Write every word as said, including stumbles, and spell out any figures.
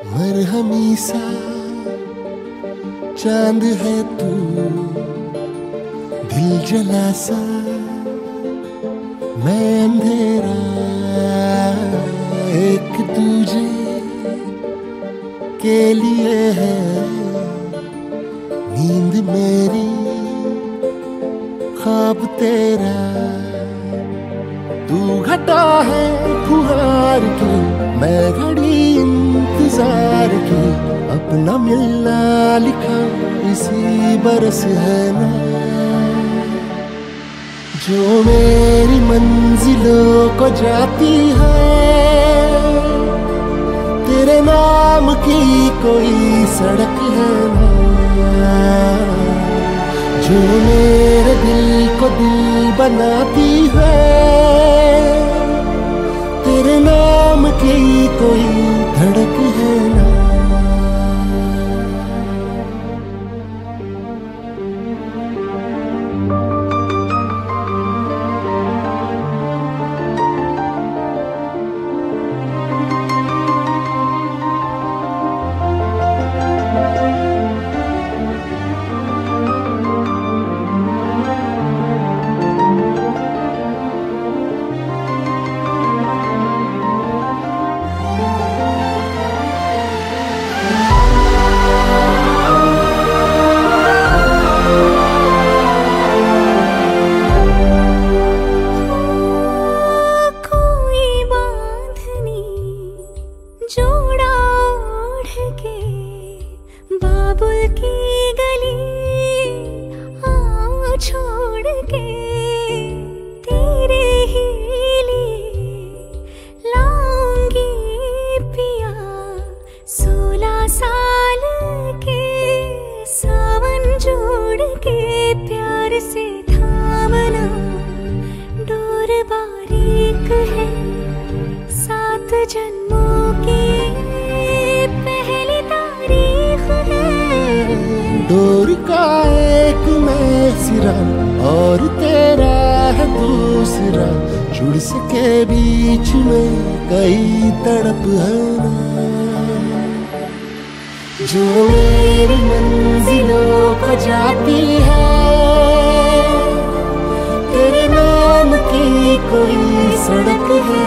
मरहमी सा चांद है तू, दिल जला सा मैं अंधेरा, एक दूजे के लिए है नींद मेरी, ख्वाब तेरा। तू घटा है फुहार की, मैं घड़ी इंतजार की, अपना मिलना लिखा इसी बरस है ना। जो मेरी मंजिलों को जाती है, तेरे नाम की कोई सड़क है ना। जो मेरे दिल को दिल बनाती है, तेरे नाम की कोई धड़क है ना। बाबुल की गली आ छोड़ के तेरे ही लिए लाऊंगी पिया, सोलह साल के सावन जोड़ के प्यार से थामना। डोर बारीक है सात जन्मों की डोर का एक मैं सिरा और तेरा है दूसरा, जुड़ सके बीच में कई तड़प है ना। जो मेरी मंजिलों को जाती है, तेरे नाम की कोई सड़क है